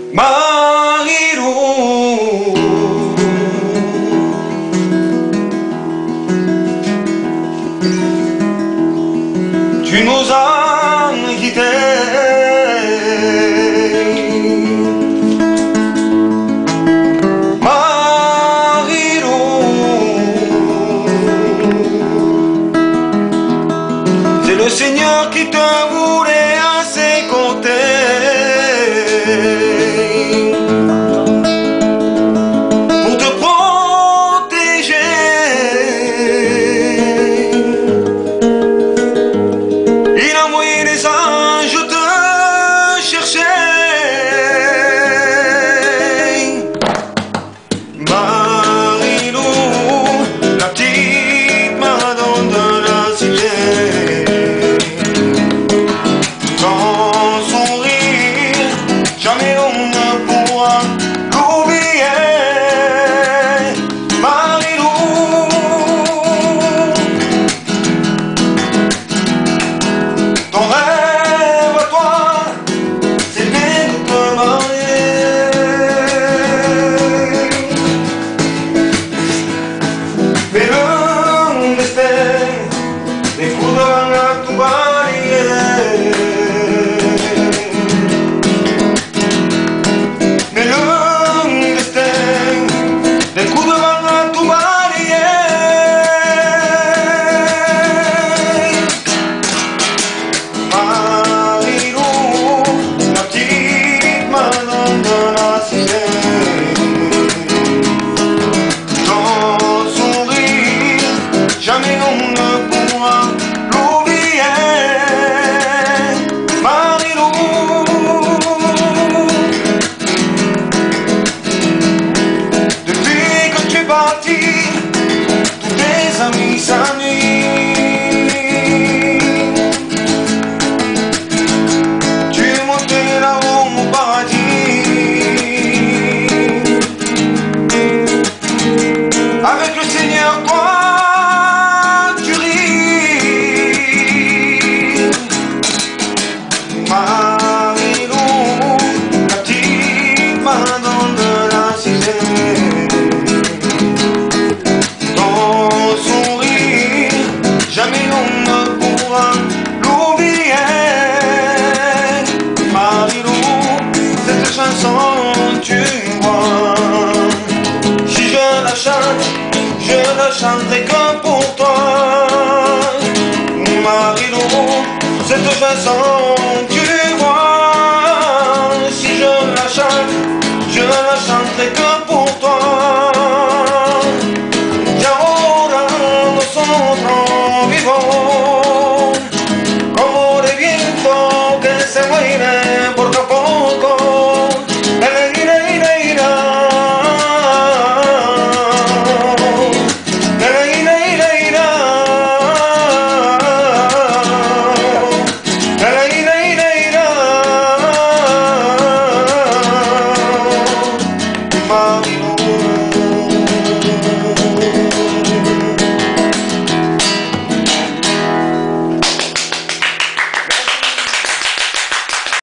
Marilou, tu nous as quittés. Marilou, c'est le Seigneur qui te voulait à ses côtés. Jamais on ne pourra l'oublier. Marilou, depuis que tu es parti, tous tes amis s'ennuient. Tu es monté là-haut au paradis avec le Seigneur, toi. Marilou, la petite madone de la cité, ton sourire, jamais on ne pourra l'oublier. Marilou, cette chanson, tu vois, si je la chante, je la chanterai que pour toi. Marilou, cette chanson, tu vois, si je la chante, je la chanterai que pour toi. Y ahora nosotros vivos como de viento que se muere poco a poco. Marilou.